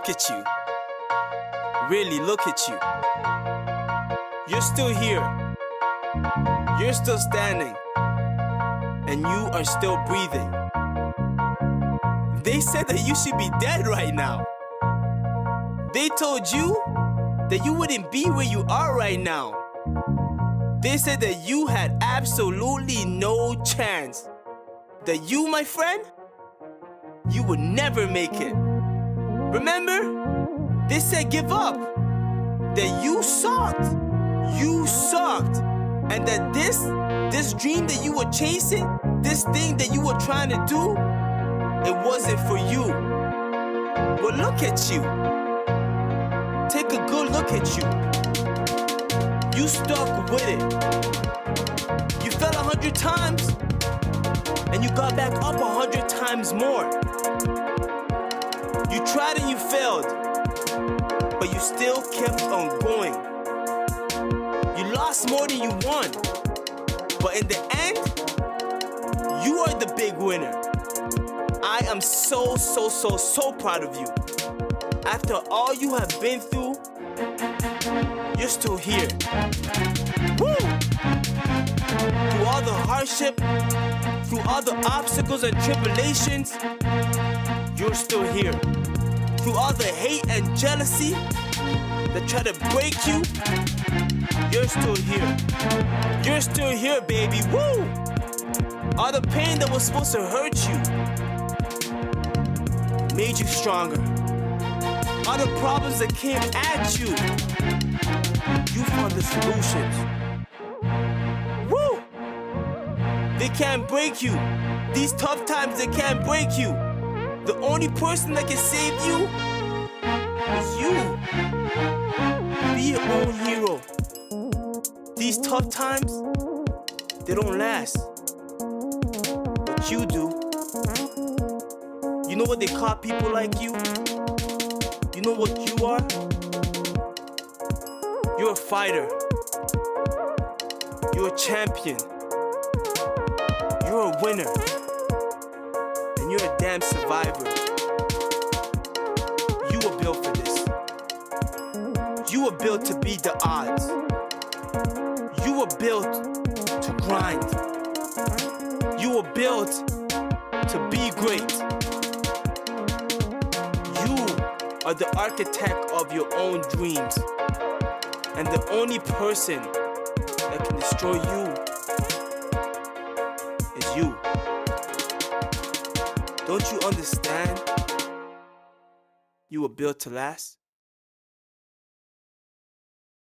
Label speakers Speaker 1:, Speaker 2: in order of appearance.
Speaker 1: Look at you. Really, look at you. You're still here. You're still standing. And you are still breathing. They said that you should be dead right now. They told you that you wouldn't be where you are right now. They said that you had absolutely no chance. That you, my friend, you would never make it. Remember? They said give up. That you sucked. You sucked. And that this dream that you were chasing, this thing that you were trying to do, it wasn't for you. But look at you. Take a good look at you. You stuck with it. You fell 100 times, and you got back up 100 times more. You tried and you failed, but you still kept on going. You lost more than you won, but in the end, you are the big winner. I am so proud of you. After all you have been through, you're still here. Woo! Through all the hardship, through all the obstacles and tribulations, you're still here. Through all the hate and jealousy that try to break you, you're still here. You're still here, baby. Woo! All the pain that was supposed to hurt you made you stronger. All the problems that came at you, you found the solutions. Woo! They can't break you. These tough times, they can't break you. The only person that can save you is you. Be your own hero. These tough times, they don't last. But you do. You know what they call people like you? You know what you are? You're a fighter. You're a champion. You're a winner. And you're a damn survivor. You were built for this. You were built to beat the odds. You were built to grind. You were built to be great. You are the architect of your own dreams. And the only person that can destroy you is you. Don't you understand? You were built to last.